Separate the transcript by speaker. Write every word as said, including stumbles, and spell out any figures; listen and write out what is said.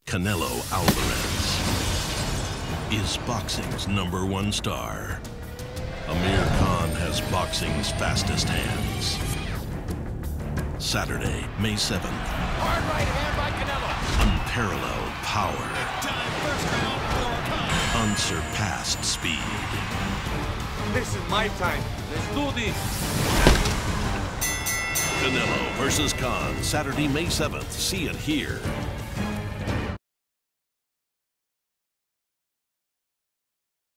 Speaker 1: Canelo Alvarez is boxing's number one star. Amir Khan has boxing's fastest hands. Saturday, May seventh.
Speaker 2: Hard right hand by Canelo.
Speaker 1: Unparalleled power.
Speaker 2: Time, first round for Khan.
Speaker 1: Unsurpassed speed.
Speaker 3: This is my time. Let's do this.
Speaker 1: Canelo versus Khan, Saturday, May seventh. See it here.